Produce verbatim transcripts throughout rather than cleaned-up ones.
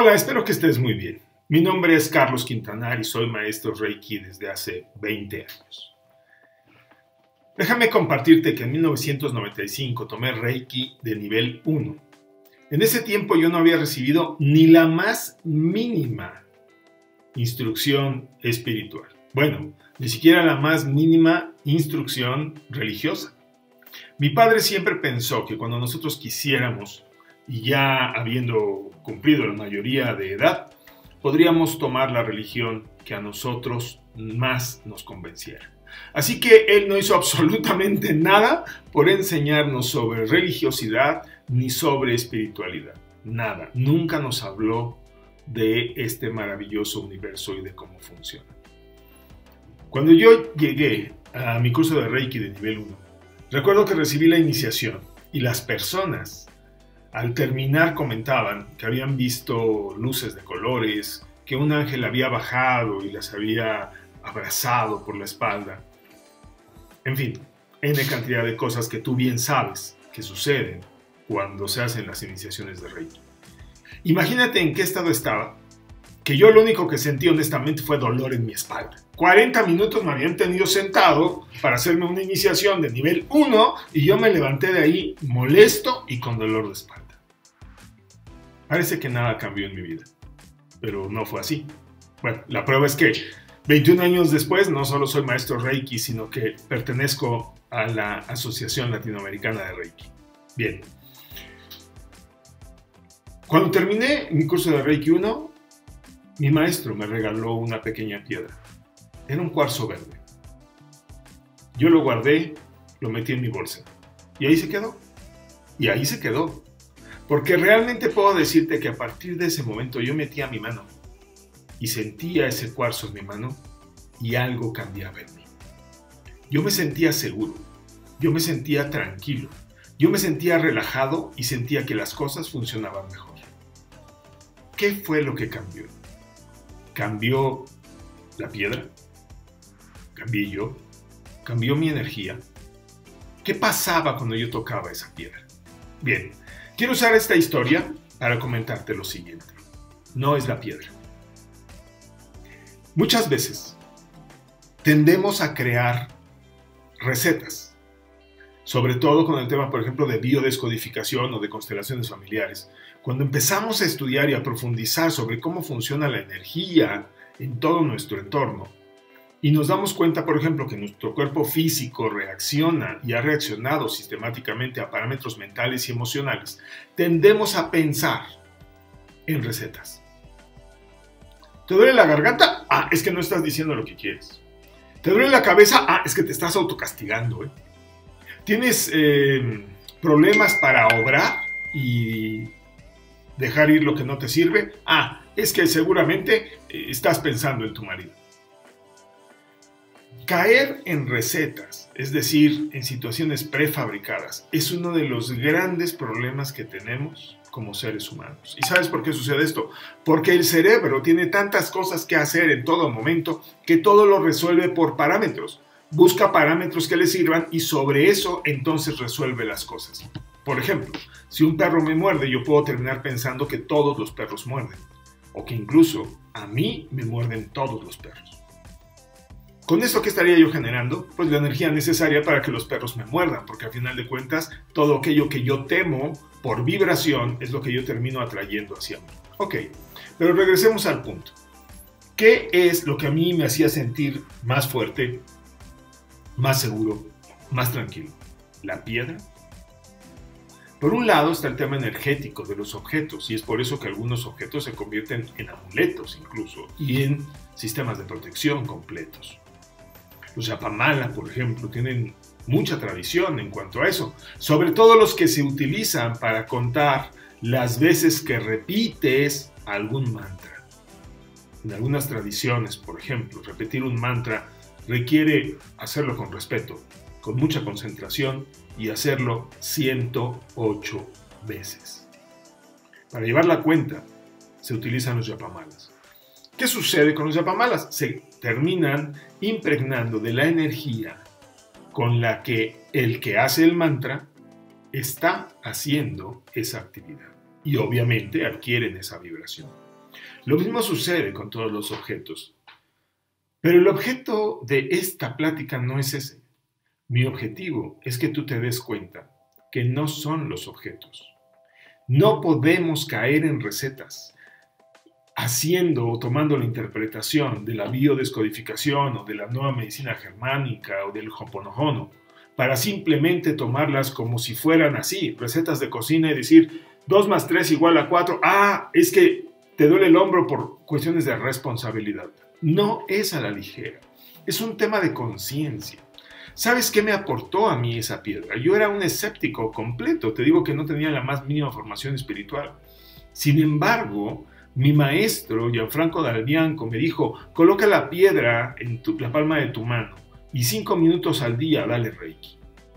Hola, espero que estés muy bien. Mi nombre es Carlos Quintanar y soy maestro Reiki desde hace veinte años. Déjame compartirte que en mil novecientos noventa y cinco tomé Reiki de nivel uno. En ese tiempo yo no había recibido ni la más mínima instrucción espiritual. Bueno, ni siquiera la más mínima instrucción religiosa. Mi padre siempre pensó que cuando nosotros quisiéramos, y ya habiendo cumplido la mayoría de edad, podríamos tomar la religión que a nosotros más nos convenciera. Así que él no hizo absolutamente nada por enseñarnos sobre religiosidad ni sobre espiritualidad. Nada. Nunca nos habló de este maravilloso universo y de cómo funciona. Cuando yo llegué a mi curso de Reiki de nivel uno, recuerdo que recibí la iniciación y las personas al terminar comentaban que habían visto luces de colores, que un ángel había bajado y las había abrazado por la espalda. En fin, N cantidad de cosas que tú bien sabes que suceden cuando se hacen las iniciaciones de Reiki. Imagínate en qué estado estaba, que yo lo único que sentí honestamente fue dolor en mi espalda. cuarenta minutos me habían tenido sentado para hacerme una iniciación de nivel uno y yo me levanté de ahí molesto y con dolor de espalda. Parece que nada cambió en mi vida, pero no fue así. Bueno, la prueba es que veintiún años después no solo soy maestro Reiki, sino que pertenezco a la Asociación Latinoamericana de Reiki. Bien. Cuando terminé mi curso de Reiki uno, mi maestro me regaló una pequeña piedra. Era un cuarzo verde. Yo lo guardé, lo metí en mi bolsa. Y ahí se quedó. Y ahí se quedó. Porque realmente puedo decirte que a partir de ese momento yo metía mi mano y sentía ese cuarzo en mi mano y algo cambiaba en mí. Yo me sentía seguro, yo me sentía tranquilo, yo me sentía relajado y sentía que las cosas funcionaban mejor. ¿Qué fue lo que cambió? ¿Cambió la piedra? ¿Cambié yo? ¿Cambió mi energía? ¿Qué pasaba cuando yo tocaba esa piedra? Bien. Quiero usar esta historia para comentarte lo siguiente. No es la piedra. Muchas veces tendemos a crear recetas, sobre todo con el tema, por ejemplo, de biodescodificación o de constelaciones familiares. Cuando empezamos a estudiar y a profundizar sobre cómo funciona la energía en todo nuestro entorno, y nos damos cuenta, por ejemplo, que nuestro cuerpo físico reacciona y ha reaccionado sistemáticamente a parámetros mentales y emocionales, tendemos a pensar en recetas. ¿Te duele la garganta? Ah, es que no estás diciendo lo que quieres. ¿Te duele la cabeza? Ah, es que te estás autocastigando, ¿eh? ¿Tienes eh, problemas para obrar y dejar ir lo que no te sirve? Ah, es que seguramente eh, estás pensando en tu marido. Caer en recetas, es decir, en situaciones prefabricadas, es uno de los grandes problemas que tenemos como seres humanos. ¿Y sabes por qué sucede esto? Porque el cerebro tiene tantas cosas que hacer en todo momento que todo lo resuelve por parámetros. Busca parámetros que le sirvan y sobre eso entonces resuelve las cosas. Por ejemplo, si un perro me muerde, yo puedo terminar pensando que todos los perros muerden. O que incluso a mí me muerden todos los perros. ¿Con esto qué estaría yo generando? Pues la energía necesaria para que los perros me muerdan, porque al final de cuentas todo aquello que yo temo por vibración es lo que yo termino atrayendo hacia mí. Ok, pero regresemos al punto. ¿Qué es lo que a mí me hacía sentir más fuerte, más seguro, más tranquilo? ¿La piedra? Por un lado está el tema energético de los objetos, y es por eso que algunos objetos se convierten en amuletos incluso, y en sistemas de protección completos. Los yapamala, por ejemplo, tienen mucha tradición en cuanto a eso, sobre todo los que se utilizan para contar las veces que repites algún mantra. En algunas tradiciones, por ejemplo, repetir un mantra requiere hacerlo con respeto, con mucha concentración y hacerlo ciento ocho veces. Para llevar la cuenta, se utilizan los yapamalas. ¿Qué sucede con los yapamalas? Se terminan impregnando de la energía con la que el que hace el mantra está haciendo esa actividad. Y obviamente adquieren esa vibración. Lo mismo sucede con todos los objetos. Pero el objeto de esta plática no es ese. Mi objetivo es que tú te des cuenta que no son los objetos. No podemos caer en recetas haciendo o tomando la interpretación de la biodescodificación o de la nueva medicina germánica o del Ho'oponopono para simplemente tomarlas como si fueran así, recetas de cocina y decir dos más tres igual a cuatro. Ah, es que te duele el hombro por cuestiones de responsabilidad. No es a la ligera. Es un tema de conciencia. ¿Sabes qué me aportó a mí esa piedra? Yo era un escéptico completo. Te digo que no tenía la más mínima formación espiritual. Sin embargo, mi maestro, Gianfranco Dal Bianco, me dijo, coloca la piedra en tu, la palma de tu mano y cinco minutos al día dale Reiki.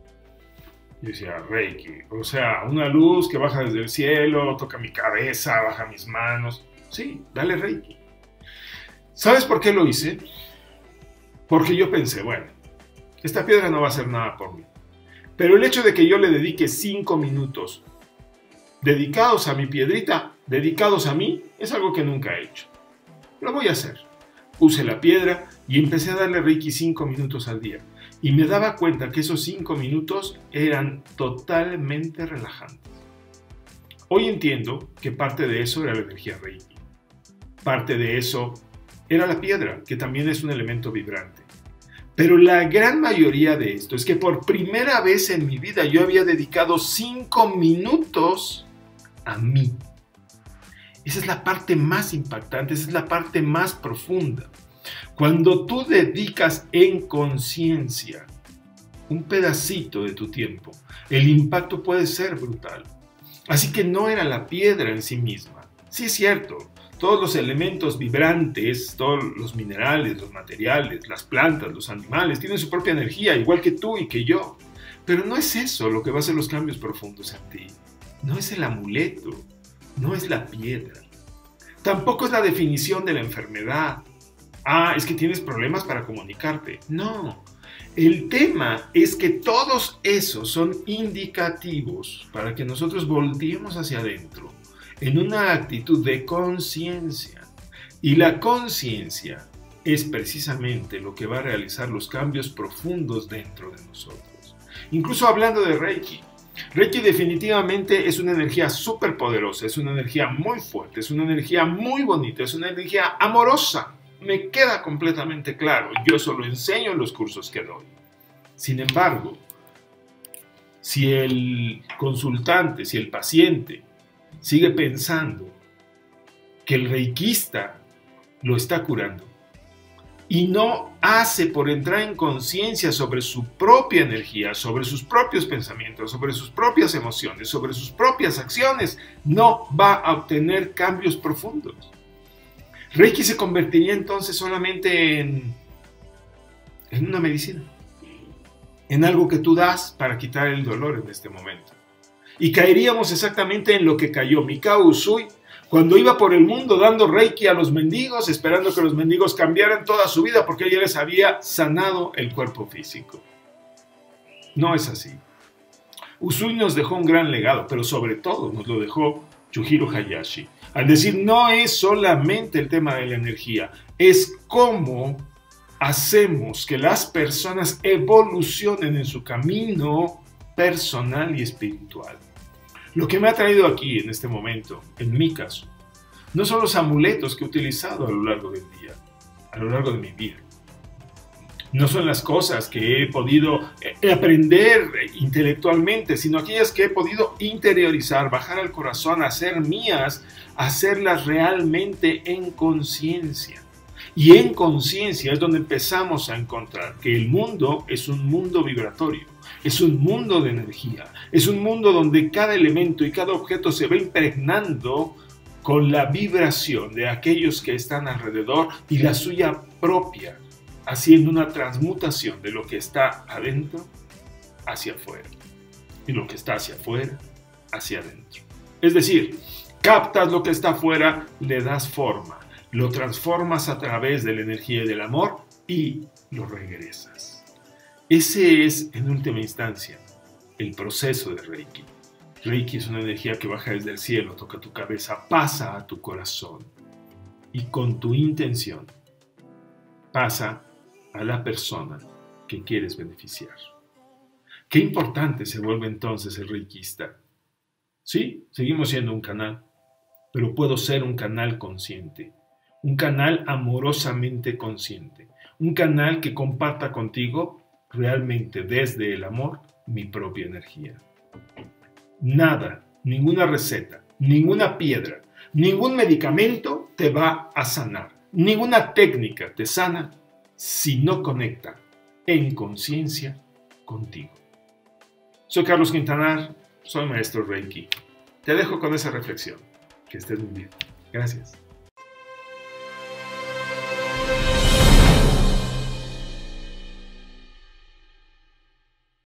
Yo decía, Reiki, o sea, una luz que baja desde el cielo, toca mi cabeza, baja mis manos. Sí, dale Reiki. ¿Sabes por qué lo hice? Porque yo pensé, bueno, esta piedra no va a hacer nada por mí. Pero el hecho de que yo le dedique cinco minutos dedicados a mi piedrita, dedicados a mí, es algo que nunca he hecho. Lo voy a hacer. Puse la piedra y empecé a darle Reiki cinco minutos al día. Y me daba cuenta que esos cinco minutos eran totalmente relajantes. Hoy entiendo que parte de eso era la energía Reiki. Parte de eso era la piedra, que también es un elemento vibrante. Pero la gran mayoría de esto es que por primera vez en mi vida yo había dedicado cinco minutos a mí. Esa es la parte más impactante, esa es la parte más profunda. Cuando tú dedicas en conciencia un pedacito de tu tiempo, el impacto puede ser brutal. Así que no era la piedra en sí misma. Sí es cierto, todos los elementos vibrantes, todos los minerales, los materiales, las plantas, los animales, tienen su propia energía, igual que tú y que yo. Pero no es eso lo que va a hacer los cambios profundos en ti. No es el amuleto, no es la piedra. Tampoco es la definición de la enfermedad. Ah, es que tienes problemas para comunicarte. No, el tema es que todos esos son indicativos para que nosotros volteemos hacia adentro en una actitud de conciencia. Y la conciencia es precisamente lo que va a realizar los cambios profundos dentro de nosotros. Incluso hablando de Reiki. Reiki definitivamente es una energía súper poderosa, es una energía muy fuerte, es una energía muy bonita, es una energía amorosa. Me queda completamente claro. Yo eso lo enseño en los cursos que doy. Sin embargo, si el consultante, si el paciente sigue pensando que el reikista lo está curando y no hace por entrar en conciencia sobre su propia energía, sobre sus propios pensamientos, sobre sus propias emociones, sobre sus propias acciones, no va a obtener cambios profundos. Reiki se convertiría entonces solamente en, en una medicina, en algo que tú das para quitar el dolor en este momento. Y caeríamos exactamente en lo que cayó Mikao Usui cuando iba por el mundo dando Reiki a los mendigos, esperando que los mendigos cambiaran toda su vida porque ella les había sanado el cuerpo físico. No es así. Usui nos dejó un gran legado, pero sobre todo nos lo dejó Chujiro Hayashi. Al decir, no es solamente el tema de la energía, es cómo hacemos que las personas evolucionen en su camino personal y espiritual. Lo que me ha traído aquí en este momento, en mi caso, no son los amuletos que he utilizado a lo largo del día, a lo largo de mi vida. No son las cosas que he podido aprender intelectualmente, sino aquellas que he podido interiorizar, bajar al corazón, hacer mías, hacerlas realmente en conciencia. Y en conciencia es donde empezamos a encontrar que el mundo es un mundo vibratorio, es un mundo de energía, es un mundo donde cada elemento y cada objeto se va impregnando con la vibración de aquellos que están alrededor y la suya propia, haciendo una transmutación de lo que está adentro hacia afuera y lo que está hacia afuera hacia adentro. Es decir, captas lo que está afuera, le das forma, lo transformas a través de la energía y del amor y lo regresas. Ese es, en última instancia, el proceso de Reiki. Reiki es una energía que baja desde el cielo, toca tu cabeza, pasa a tu corazón y con tu intención pasa a la persona que quieres beneficiar. Qué importante se vuelve entonces el reikista. Sí, seguimos siendo un canal, pero puedo ser un canal consciente, un canal amorosamente consciente, un canal que comparta contigo realmente desde el amor mi propia energía. Nada, ninguna receta, ninguna piedra, ningún medicamento te va a sanar, ninguna técnica te sana si no conecta en conciencia contigo. Soy Carlos Quintanar, soy maestro Reiki. Te dejo con esa reflexión. Que estés muy bien. Gracias.